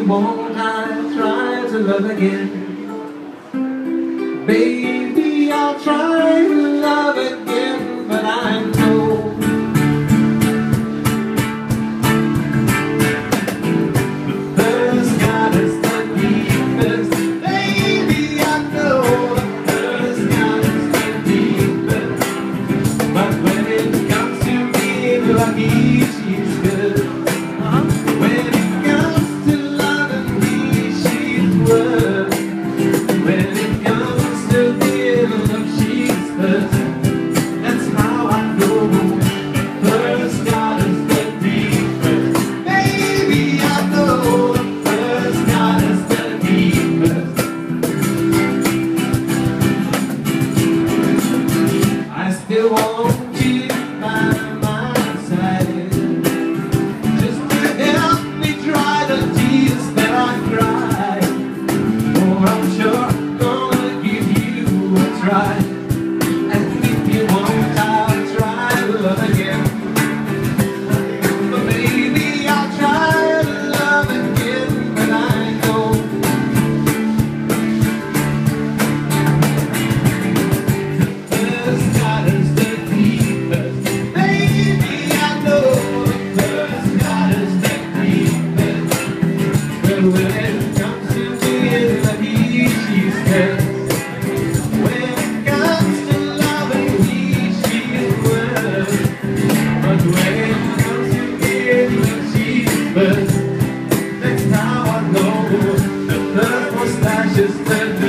won't I try to love again? Baby, I'll try to love again, but I know the first God is the deepest. Baby, I know the first God is the deepest. But when it comes to being lucky, she's good. When it comes to loving me, she's worth. When it comes to being loved, she's first. That's how I know first God is the deepest. Baby, I know the first God is the deepest. I still want you by my side, just to help me dry the tears that I cry. Oh, I'm sure gonna give you a try, and if you won't, I'll try to love again. But baby, I'll try to love again, but I know first God is the deepest. Baby, I know first God is the deepest. But when it comes to being lucky, she's first. When it comes to loving me, she's worth. But when it comes to being loved, she's first. That's how I know the first mustache is the